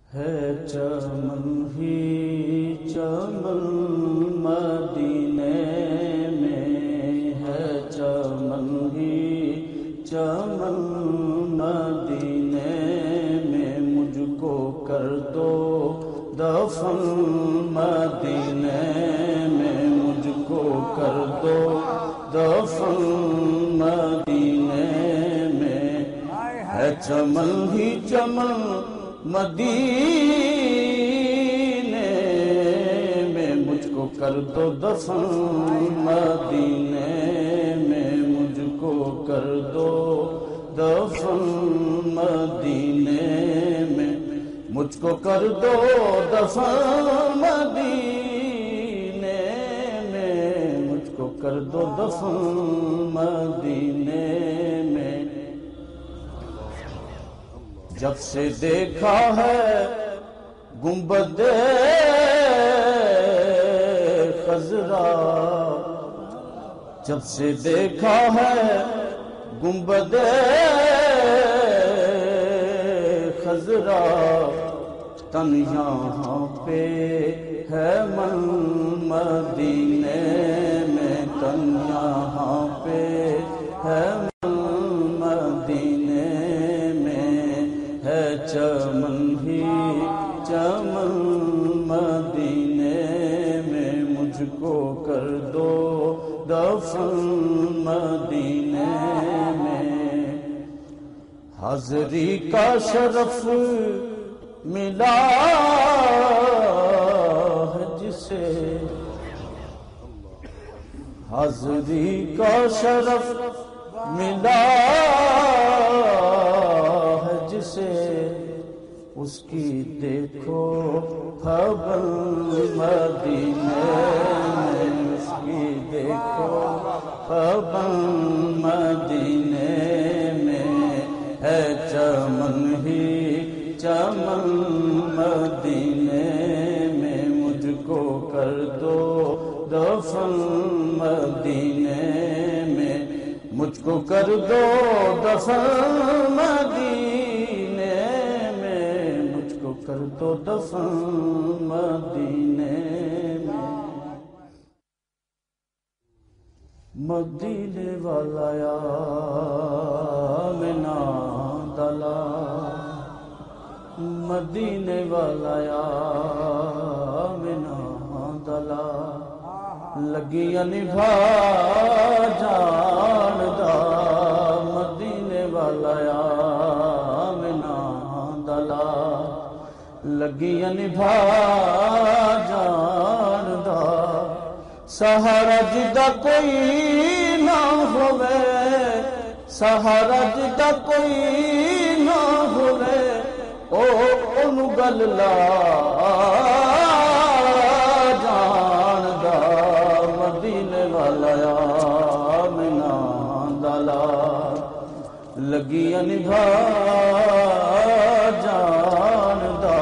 ہے چمن ہی چمن مدینے میں، ہے چمن ہی چمن مدینے میں، مجھ کو کر دو دفن مدینے میں، مجھ کو کر دو دفن مدینے میں، ہے چمن ہی چمن مدینے میں، مجھ کو کر دو دفن مدینے میں، مجھ کو کر دو دفن مدینے میں، مجھ کو کر دو دفن مدینے میں، مجھ کو کر دو دفن مدینے میں۔ جب سے دیکھا ہے گنبد خضرا، جب سے دیکھا ہے گنبد خضرا، تن یہاں پہ ہے من مدینے میں، تن یہاں پہ ہے من مدینے میں، ہے چمن ہی چمن مدینے میں، مجھ کو کر دو دفن مدینے میں۔ حاضری کا شرف ملا ہے جسے، حاضری کا شرف ملا ہے جسے، اس کی دیکھو خبر مدینے میں، اس کی دیکھو خبر مدینے میں، ہے چمن ہی چمن مدینے میں، مجھ کو کر دو دفن مدینے میں، مجھ کو کر دو دفن مدینے میں، مجھ کو کر دو دفن مدینے میں۔ مدینے والا یا آمنہ دلا، مدینے والا یا آمنہ دلا، لگیاں نبھا جان دا، مدینے والا یا آمنہ دلا، لگیاں نبھا جان دا، سہارا جدا کوئی نہ ہوئے، سہارا جدا کوئی نہ ہوئے، او گل لا جان دا، مدینے والا یا آمنہ دلا، لگیاں نبھا جان دا،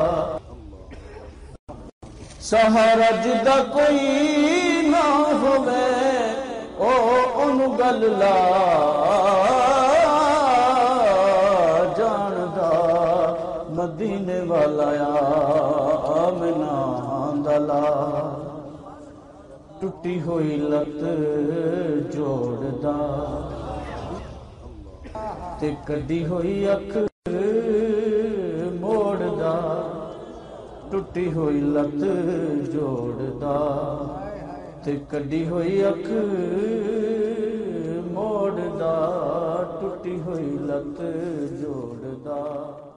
سہارا جدا کوئی نہ ہوئے، او گل لا جان دا، مدینے والا یا آمنہ دلا، ٹوٹی ہوئی لت جوڑ دا، تے کڈی ہوئی اکھ موڑ دا، ٹوٹی ہوئی لت جوڑ دا، تے کڈی ہوئی اکھ موڑ دا، ٹوٹی ہوئی لت جوڑ دا۔